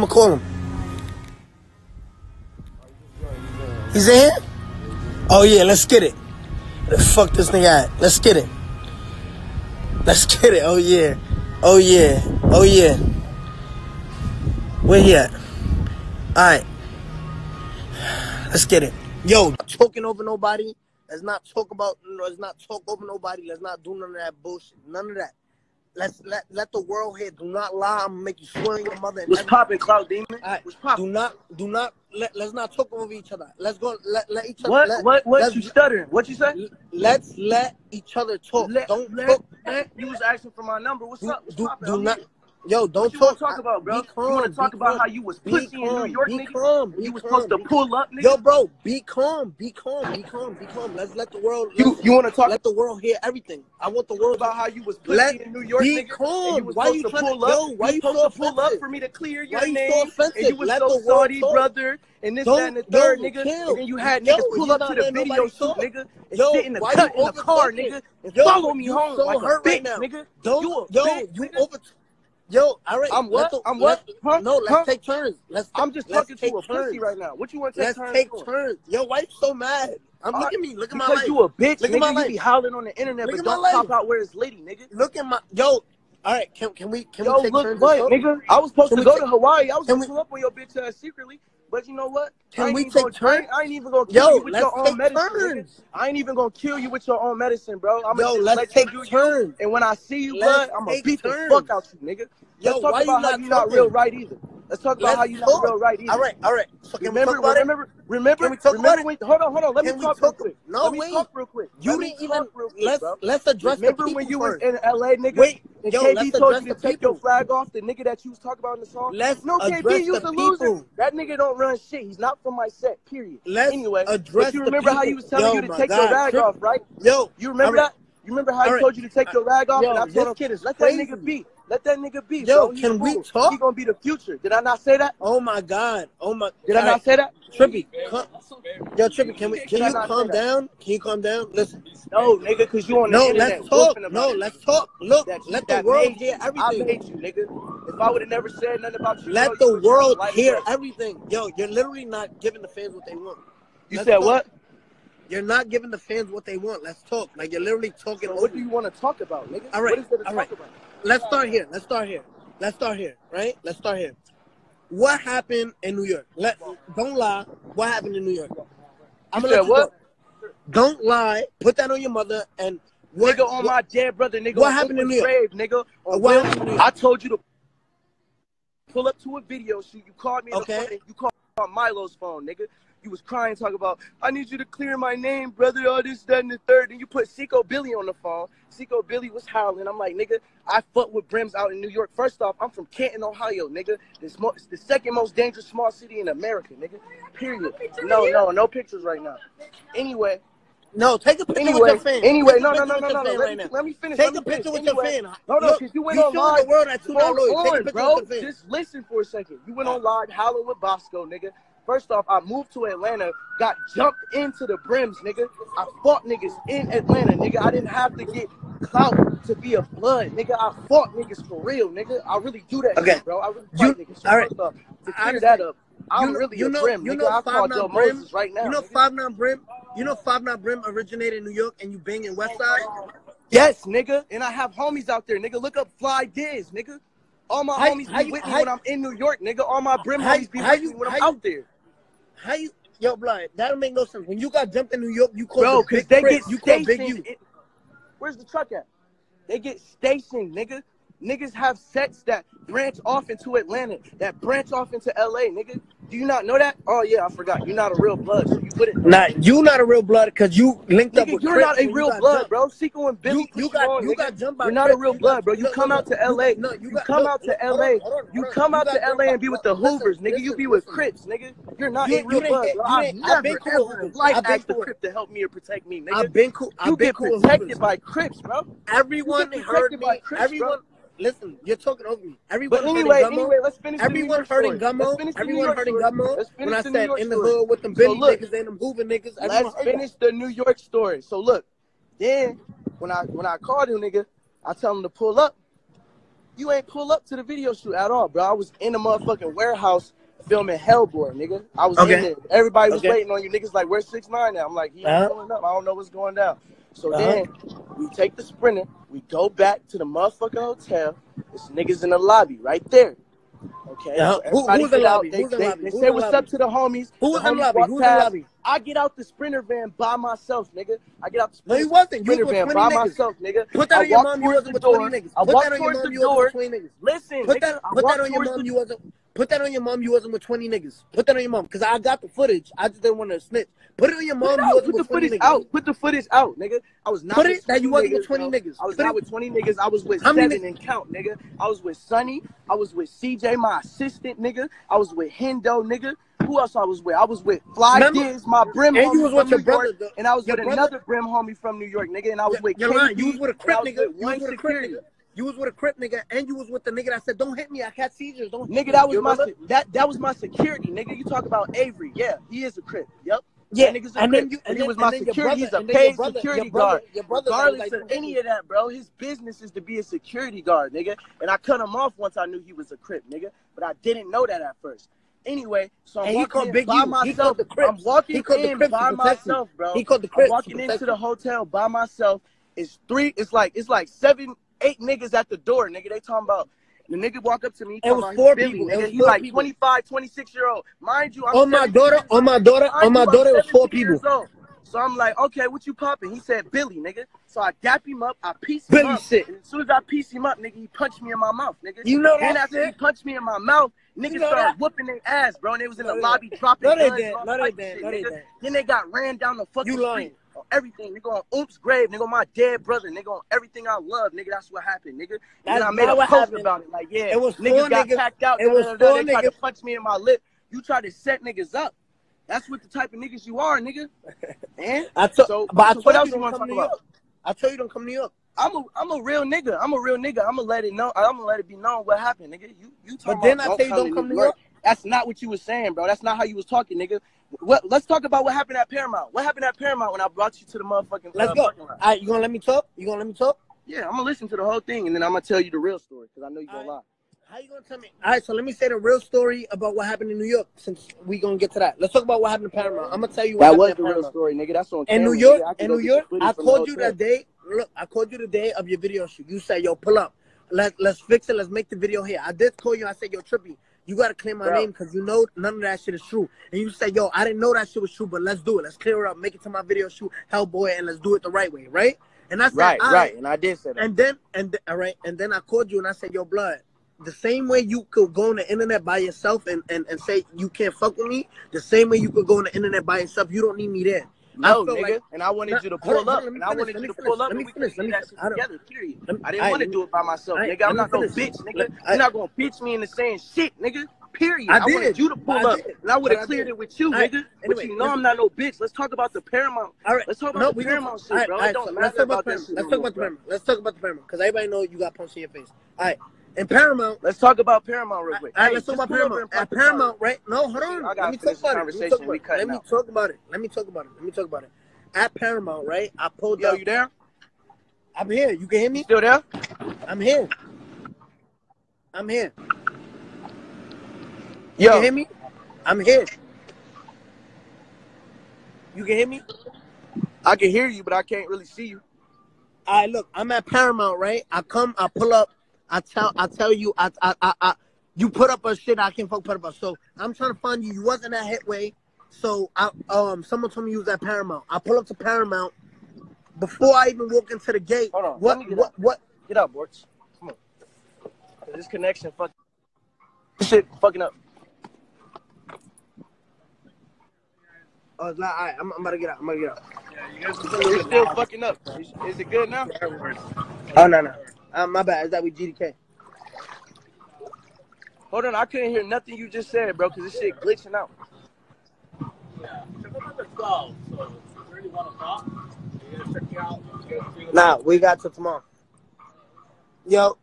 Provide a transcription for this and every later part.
I'ma call him. He's in here? Oh yeah, let's get it. Where the fuck this nigga at? Let's get it. Let's get it. Oh yeah. Oh yeah. Oh yeah. Where he at? Alright. Let's get it. Yo, not talking over nobody. Let's not talk about, let's not talk over nobody. Let's not do none of that bullshit. None of that. Let the world hear. Do not lie. I'm gonna make you swear on your mother. And what's popping, Cloud Demon? Right. What's popping? Let's not talk over each other. Let's go. Let each other. What? You stuttering? What you say? Let's let each other talk. Don't talk. You was asking for my number. What's up? What's popping? Do not. Yo, don't what you talk. Talk about, bro. Be calm, you want to talk about calm. how you was pussy in New York, be nigga? Calm, you be was calm, supposed to pull up, nigga. Yo, bro, be calm. Be calm. Be calm. Be calm. Let's let the world. You want to talk? Let the world hear everything. I want the world about how you was pussy in New York, be nigga. Calm. And you was why supposed you to trying pull to, up? yo, why you supposed so to pull offensive? up for me to clear your why you name? so offensive? And you was let so the world salty, talk. brother. And this, that, and the third, nigga. Chill. And then you had yo, niggas pull up to the video shoot, talk. nigga, and yo, sit in the cut in the car, nigga, and follow me home so like a hurt bitch, right now. nigga. You over. Yo, all right. I'm what? Let's take turns. I'm just talking to a pussy right now. What you want to take turns? Let's take turns. Yo, why you so mad? Look at me. Look at my life. Because you a bitch, look nigga. At my you life. Be howling on the internet, look but don't pop out where it's litty, nigga. Look at my yo. All right, can we take turns? What, nigga? I was supposed to go to Hawaii. I was gonna pull up on your bitch ass secretly. But you know what? Can we take turns? I ain't even gonna kill you with your own medicine. I ain't even gonna kill you with your own medicine, bro. I'm gonna let's take turns. And when I see you, blood, I'm gonna beat the fuck out you, nigga. Let's talk about how you not real right either. Let's talk about how you not real right either. All right. So remember when? Hold on. Let me talk real quick. No, let me talk real quick. You didn't even. Let's address the people. Remember when you was in LA, nigga? Wait, and yo, KB told you to take your flag off, the nigga that you was talking about in the song? No, KB, you's a loser. That nigga don't run shit. He's not from my set, period. Anyway, but you remember how he was telling you to take your rag off, right? Yo, you remember that? You remember how he told you to take your rag off? Yo, and I told him, let that nigga be. Let that nigga be, yo, bro. Can we talk? He gonna be the future. Did I not say that? Oh my God. Did I not say that? Trippy. Yo, Trippy, can you calm down? Can you calm down? Listen. No, nigga, because you on the internet. Let's talk. Let's talk. Look, let the world hear everything. I made you, nigga. If I would have never said nothing about you, let the world hear everything. Yo, you're literally not giving the fans what they want. You said what? You're not giving the fans what they want. Let's talk. Like, you're literally talking over. What do you want to talk about, nigga? All right. What is there to talk about? Let's start here. Right? Let's start here. What happened in New York? Don't lie. What happened in New York? I'm gonna let you what? Go. Don't lie. Put that on your mother and nigga on my dead brother, nigga. What happened in New York? Nigga. I told you to pull up to a video shoot. You called me in the morning. You called on Milo's phone, nigga. You was crying, talking about, I need you to clear my name, brother, all this, that, and the third. And you put Seco Billy on the phone. Seco Billy was howling. I'm like, nigga, I fuck with Brims out in New York. First off, I'm from Canton, Ohio, nigga. It's the second most dangerous small city in America, nigga. Period. No pictures right now. Anyway. No, take a picture with your fan. Anyway, no. Let me finish. Take a picture with your fan. No, because you went on live. The world at $2. Bro. Just listen for a second. You went on live howling with Bosco, nigga. First off, I moved to Atlanta, got jumped into the Brims, nigga. I fought niggas in Atlanta, nigga. I didn't have to get clout to be a blood, nigga. I fought niggas for real, nigga. I really do that shit, bro. I really fight niggas. So all right. To clear that up, I'm really a Brim, nigga. I call Joe Moses right now. You know 5'9" Brim? You know 5'9" Brim originated in New York and you bang in West Side? Yes, nigga. And I have homies out there, nigga. Look up Fly Diz, nigga. All my homies be with me when I'm in New York, nigga. All my Brim homies be with me when I'm out there. How you, yo, blood? That don't make no sense. When you got jumped in New York, you called bro, because they get you called Big U. Where's the truck at? They get stationed, nigga. Niggas have sets that branch off into Atlanta, that branch off into LA, nigga. Do you not know that? Oh yeah, I forgot. You're not a real blood, so you wouldn't. Nah, you not a real blood because you linked up with you're not a real blood, bro. Seco and Billy, you got jumped by. You're not a real blood, bro. You come out to LA. You come out to LA. You come out to LA and be with the Hoovers, nigga. You be with Crips, nigga. You're not a real blood, bro. I've never ever in life asked the Crip to help me or protect me, nigga. I've been cool. You get protected by Crips, bro. Everyone heard me. Everyone. Listen, you're talking over me. Everyone anyway, let's finish. Everyone hurting Gummo. Everyone hurting Gummo. When I said in the hood with them Billy niggas and them Hoover niggas. Let's finish the New York story. So look, then when I called him, nigga, I tell him to pull up. You ain't pull up to the video shoot at all, bro. I was in the motherfucking warehouse filming Hellboy, nigga. I was in there. Everybody was waiting on you. Niggas like, where's 6ix9ine now? I'm like, he ain't pulling up. I don't know what's going down. So then we take the Sprinter. We go back to the motherfucking hotel. This niggas in the lobby right there. Okay. So who's in the lobby? They say what's up to the homies. Who's in the lobby? Who's in the lobby? I get out the Sprinter van by myself, nigga. I get out the Sprinter, no, you wasn't. Sprinter van by myself, nigga. Put that on your mom. You wasn't with 20 niggas. I walked towards the door. Listen, put that on your mom. You wasn't. Put that on your mom. You wasn't with 20 niggas. Put that on your mom, cause I got the footage. I just didn't want to snitch. Put it on your mom. You wasn't with 20 niggas. Put the footage out, nigga. I was not. Put it that you wasn't with 20 niggas. I was not with 20 niggas. I was with 7 and count, nigga. I was with Sonny. I was with CJ, my assistant, nigga. I was with Hendo, nigga. Who else I was with? I was with Fly Diz, my brim homie. And you was with your brother. And I was with another brim homie from New York, nigga. And I was with you was with a Crip nigga. You was with a Crip nigga. You was with a Crip nigga, and you was with the nigga that said, "Don't hit me, I got seizures." Don't hit nigga, that was my that was my security, nigga. You talk about Avery, yeah, he is a Crip. Yep. Yeah, and then he was my security. He's a paid security guard. Regardless of any of that, bro, his business is to be a security guard, nigga. And I cut him off once I knew he was a Crip, nigga. But I didn't know that at first. Anyway, so I'm walking in by myself. I'm walking in by myself, bro. He called the Crips. I'm walking into the hotel by myself. It's like 7, 8 niggas at the door, nigga. They talking about. The nigga walk up to me. It was 4 people. Nigga. He's like 25, 26-year-old. Mind you, I'm on my daughter, it was 4 people. So I'm like, okay, what you popping? He said, Billy, nigga. So I dap him up. I piece him up. Shit. And as soon as I piece him up, nigga, he punched me in my mouth, nigga. You know that and after shit? He punched me in my mouth, niggas started whooping their ass, bro. And they was in the lobby dropping guns. Then they got ran down the fucking street. On everything, nigga, on Oomp's grave, nigga, on my dead brother, nigga, on everything I love, nigga, that's what happened, nigga. And I made a post about it, like, yeah, it was niggas got packed out, it was 4 niggas tried to punch me in my lip. You tried to set niggas up. That's what the type of niggas you are, nigga. Man, what else you want to talk about? I told you don't come to New York. I'm a real nigga. I'm gonna let it know. I'm gonna let it be known what happened, nigga. You talking but then I say you don't come to New York. That's not what you was saying, bro. That's not how you was talking, nigga. Let's talk about what happened at Paramount. What happened at Paramount when I brought you to the motherfucking Let's go. All right, you gonna let me talk? Yeah, I'm gonna listen to the whole thing, and then I'm gonna tell you the real story, because I know you're gonna lie. How you gonna tell me? All right, so let me say the real story about what happened in New York, since we gonna get to that. Let's talk about what happened in Paramount. I'm gonna tell you what happened in Paramount. That was the real story, nigga. That's on camera. In New York, I called you that day. Look, I called you the day of your video shoot. You said, yo, pull up. Let's fix it. Let's make the video here. I did call you. I said, yo, Trippy, you got to clear my name because you know none of that shit is true. And you said, yo, I didn't know that shit was true, but let's do it. Let's clear it up. Make it to my video shoot, Hellboy, and let's do it the right way, right? And I said, right. And I did say that. And then I called you and I said, yo, blood, the same way you could go on the internet by yourself and say you can't fuck with me, the same way you could go on the internet by yourself, you don't need me there. No, nigga. Like, and I wanted you to pull up. And I wanted you to pull up and we could do that shit together, period. I didn't want to do it by myself, nigga. I'm not no bitch, nigga. You're not going to pitch me into saying shit, nigga. Period. I wanted you to pull up. And I would have cleared it with you, nigga. But you know I'm not no bitch. Let's talk about the Paramount. Let's talk about the Paramount shit, bro. It don't matter about that shit. Let's talk about the Paramount. Let's talk about the Paramount. Because everybody knows you got punched in your face. All right. In Paramount, let's talk about Paramount real quick. All right, let's talk about Paramount. At Paramount, right? No, hold on. Let me talk about it. Let me talk about it. At Paramount, right? I pulled up. Yo, you there? I'm here. You can hear me? You still there? I'm here. Yo. You can hear me? I'm here. You can hear me? I can hear you, but I can't really see you. All right, look, I'm at Paramount, right? I pull up. I tell you, you put up a shit I can't fuck put up. So I'm trying to find you. You wasn't at Hitway. So someone told me you was at Paramount. I pull up to Paramount before I even walk into the gate. Hold on. What? Get up, Borch. Come on. This connection, this shit fucking up. Oh, it's not. All right, I'm about to get out. Yeah, you're still fucking up. Is it good now? Oh, no. My bad. Is that with GDK? Hold on. I couldn't hear nothing you just said, bro, because this shit glitching out. Nah, we got till tomorrow. Yo.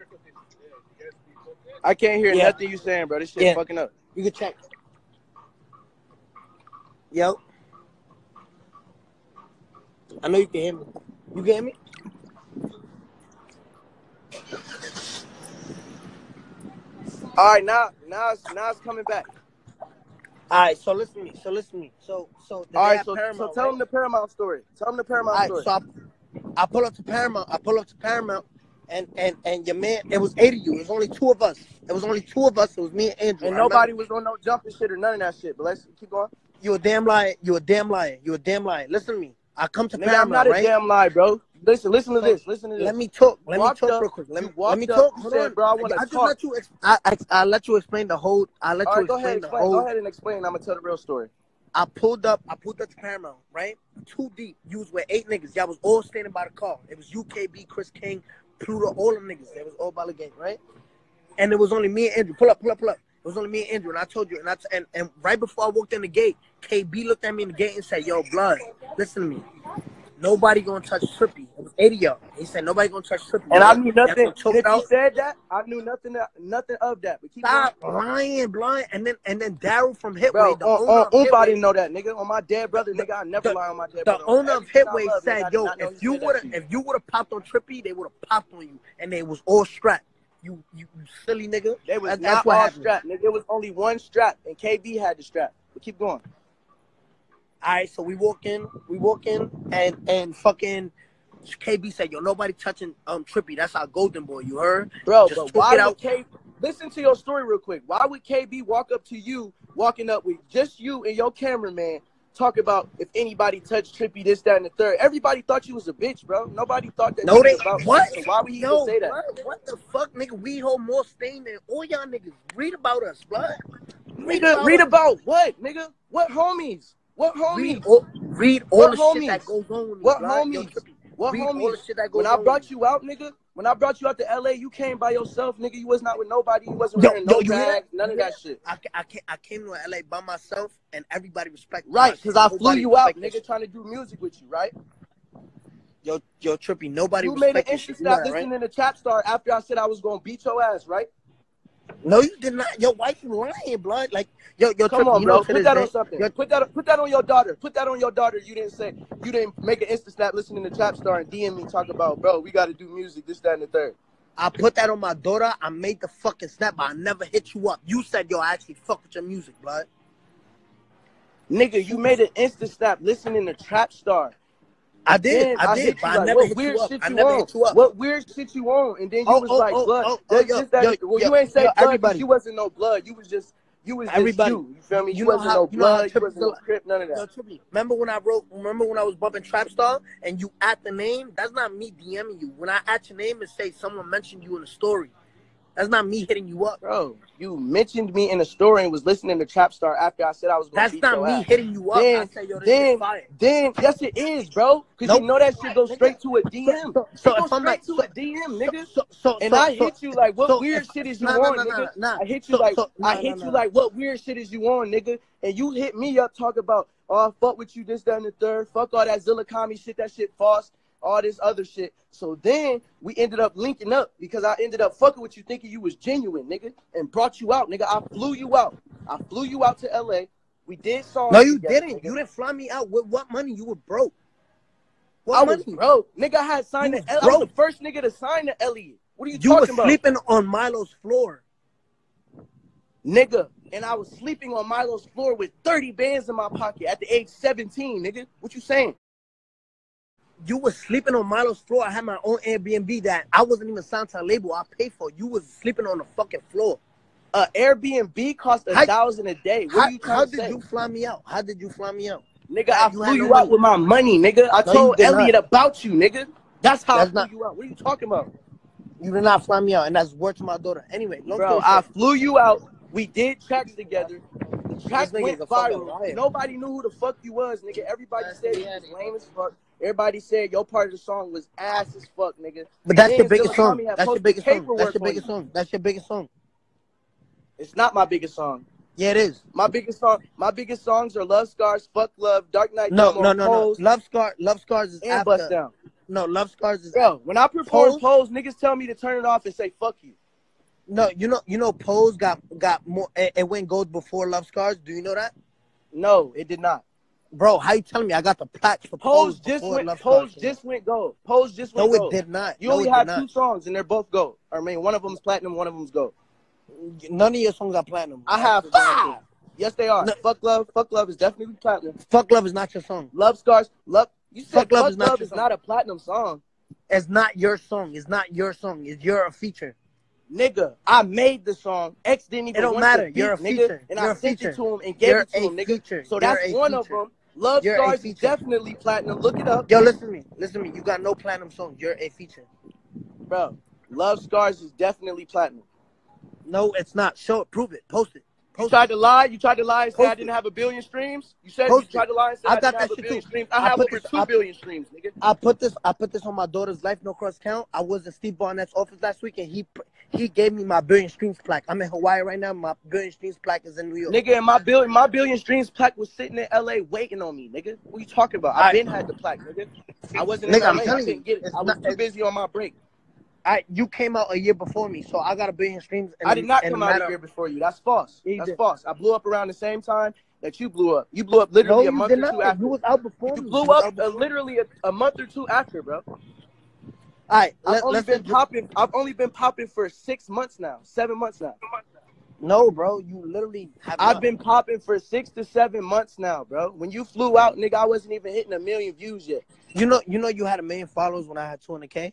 I can't hear nothing you saying, bro. This shit fucking up. You can check. Yo. I know you can hear me. You can hear me? All right, now it's coming back. All right, so listen to me. So All right, so Paramount, tell right? them the Paramount story. Tell them the Paramount story. So I pull up to Paramount, and your man. It was 8 of you. It was only 2 of us. It was me and Andrew. And nobody was on no jumping shit or none of that shit. But let's keep going. You a damn liar. Listen to me. I come to Nigga, Paramount, I'm not right? a damn lie, bro. Listen to this. Let me talk. Let me talk real quick. Let me talk. You said, bro, I want to talk. I'll let you explain the whole. All right, go ahead and explain. I'm gonna tell the real story. I pulled up to Paramount, right? 2 deep. You was with 8 niggas. Y'all was all standing by the car. It was UKB, Chris King, Pluto, all them niggas. It was all by the gate, right? And it was only me and Andrew. Pull up. It was only me and Andrew. And I told you, and right before I walked in the gate, KB looked at me in the gate and said, "Yo, blood, listen to me. Nobody gonna touch Trippy." It was 8 of y'all. He said, "Nobody gonna touch Trippy." And I knew nothing. If you said that, I knew nothing of that. But keep Stop lying, blind. And then Daryl from Hitway, bro, the owner of Hitway, Hitway, I didn't know that, nigga. On my dead brother, nigga, I never lie on my dead brother. The owner of Hitway said, nigga, "Yo, if you would have popped on Trippy, they would have popped on you, and they was all strapped." You silly nigga. They was that's not what all happened. strapped, nigga. It was only one strap, and KB had the strap. But keep going. All right, so we walk in, and fucking KB said, "Yo, nobody touching Trippy. That's our golden boy. You heard, bro? Just but why would KB? Listen to your story real quick. Why would KB walk up to you, walking up with just you and your cameraman, talk about if anybody touched Trippy, this, that, and the third? Everybody thought you was a bitch, bro. Nobody thought that. No, they about what? So why would he even say that? What the fuck, nigga? We hold more stain than all y'all niggas. Read about us, blood. Read about what, nigga? What homies? What homies? Read all the shit that goes on with me. What homies? What read homies? All the shit that goes when I brought you out, nigga, when I brought you out to LA, you came by yourself, nigga. You was not with nobody. You wasn't wearing no bags, none of that shit. I came to LA by myself, and everybody respected me. Right, because I flew you out, nigga, trying to do music with you, right? Yo, Trippy, nobody you made an respected instant stop listening to Trap Star after I said I was gonna beat your ass, right? No, you did not. Yo, why you lying, blood? Like, yo, come Trippy, on, bro. Put that on day, something. Put that on your daughter. Put that on your daughter. You didn't make an instant snap listening to Trap Star and DM me talk about, bro, we got to do music, this, that, and the third. I put that on my daughter. I made the fucking snap, but I never hit you up. You said, yo, I actually fuck with your music, blood. Nigga, you made an instant snap listening to Trap Star. I did, but I never hit you up. I never hit you up. What weird shit you on? And then you was like, blood. You ain't say blood because you wasn't no blood. You was just you. You feel me? You wasn't no blood. You wasn't no Crip, none of that. Remember when I was bumping Trap Star and you at the name? That's not me DMing you. When I at your name and say someone mentioned you in a story, that's not me hitting you up. Bro, you mentioned me in a story and was listening to Trap Star after I said I was going to beat your ass. That's not me hitting you up. Then, I said, yo, this is fire. Then, yes, it is, bro. Because you know that shit goes straight to a DM. So if I'm straight to a DM, nigga. I hit you like, what weird shit is you on, nigga? I hit you like, what weird shit is you on, nigga? And you hit me up, talk about, oh, fuck with you, this, that, and the third. Fuck all that Zilla Kami shit, that shit false. All this other shit. So then we ended up linking up because I ended up fucking with you thinking you was genuine, nigga, and brought you out, nigga. I flew you out. I flew you out to LA. We did songs. No, you didn't. Nigga. You didn't fly me out. With what money? You were broke. What money? Was broke. Nigga, I had signed to Elliot. I was the first nigga to sign to Elliot. What are you talking about? You were sleeping on Milo's floor. Nigga, and I was sleeping on Milo's floor with 30 bands in my pocket at the age 17, nigga. What you saying? You was sleeping on Milo's floor. I had my own Airbnb that I wasn't even signed to a label. I paid for. You was sleeping on the fucking floor. Airbnb cost $1,000 a day. What are you trying to say? How did you fly me out? How did you fly me out? Nigga, I flew you out with my money, nigga. I told Elliot about you, nigga. That's how I flew you out. What are you talking about? You did not fly me out, and that's word to my daughter. Anyway, bro, I flew you out. We did tracks together. Track went viral. Nobody knew who the fuck you was, nigga. Everybody said you was lame as fuck. Everybody said your part of the song was ass as fuck, nigga. But that's your biggest song. That's your biggest song. That's your biggest song. That's your biggest song. It's not my biggest song. Yeah, it is. My biggest songs are Love Scars, Fuck Love, Dark Knight. No. Love Scars is and after. Bust Down. No, Love Scars is. Bro, when I perform Pose, niggas tell me to turn it off and say fuck you. No, you know, Pose got more. It went gold before Love Scars. Do you know that? No, it did not. Bro, how you telling me I got the plaques for Pose? Pose just went gold. Pose just went gold. No, it did not. You only had 2 songs and they're both gold. I mean, one of them's platinum, one of them's gold. None of your songs are platinum. I have 5. Yes, they are. No. Fuck Love is definitely platinum. Fuck Love is not your song. Love Scars, Love. You said Fuck Love is not a platinum song. It's not your song. It's not your song. It's your feature. Nigga, I made the song. X didn't even want matter. The beat, You're a feature. And You're I sent it to him and gave it to him, nigga. Feature. So that's one of them. Love Scars is definitely platinum. Look it up. Yo, listen to me. Listen to me. You got no platinum songs. You're a feature. Bro, Love Scars is definitely platinum. No, it's not. Show it. Prove it. Post it. You tried to lie. You tried to lie and say I didn't have a billion streams. You said you tried to lie and say I didn't have a billion streams. I have over 2 billion streams, nigga. I put this on my daughter's Life No Cross count. I was in Steve Barnett's office last week, and he gave me my billion streams plaque. I'm in Hawaii right now. My billion streams plaque is in New York. Nigga, and my billion streams plaque was sitting in LA waiting on me, nigga. What you talking about? I been had the plaque, nigga. I wasn't in LA. I didn't get it. I was too busy on my break. You came out a year before me, so I got a billion streams. I did not come out a year before you. That's false. That's false. I blew up around the same time that you blew up. You blew up literally a month or two after. You was out before me. You blew up literally a month or two after, bro. All right, I've only been popping for 6 months now, 7 months now. No, bro, you literally have. I've been popping for 6 to 7 months now, bro. When you flew out, nigga, I wasn't even hitting 1 million views yet. You know, you had 1 million followers when I had 200K.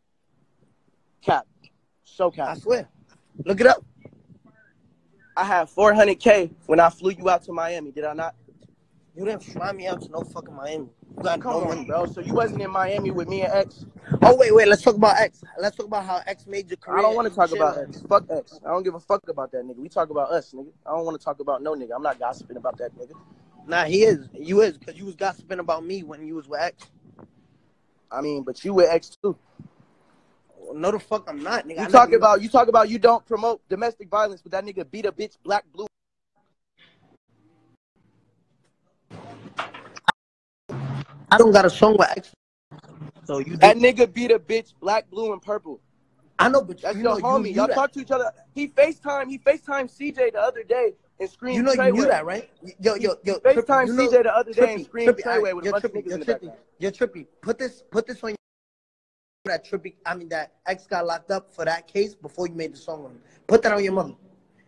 Cap. So cap. I swear. Look it up. I had 400K when I flew you out to Miami. Did I not? You didn't fly me out to no fucking Miami. You got Come on, bro. So you wasn't in Miami with me and X? Oh, wait. Let's talk about X. Let's talk about how X made your career. I don't want to talk about X. Fuck X. I don't give a fuck about that nigga. We talk about us, nigga. I don't want to talk about no nigga. I'm not gossiping about that nigga. Nah, he is. You is, because you was gossiping about me when you was with X. I mean, but you with X too. No, the fuck I'm not, nigga. You talk about you don't promote domestic violence, but that nigga beat a bitch black, blue. I don't got a song with X. So that nigga beat a bitch black, blue, and purple. I know, but that's your homie. Y'all talk to each other. He FaceTime CJ the other day and screamed. You know you knew that, right? Yo. FaceTime CJ the other day and screamed Treyway with a bunch of niggas in the background. You're trippy. Put this on that X got locked up for that case before you made the song on him. Put that on your mother.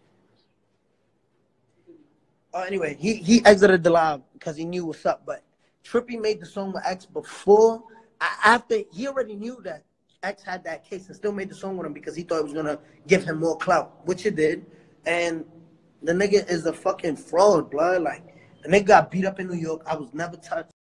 Anyway, he exited the live because he knew what's up, but Trippy made the song with X before, after he already knew that X had that case and still made the song with him because he thought it was gonna give him more clout, which it did. And the nigga is a fucking fraud, blood. Like, the nigga got beat up in New York. I was never touched.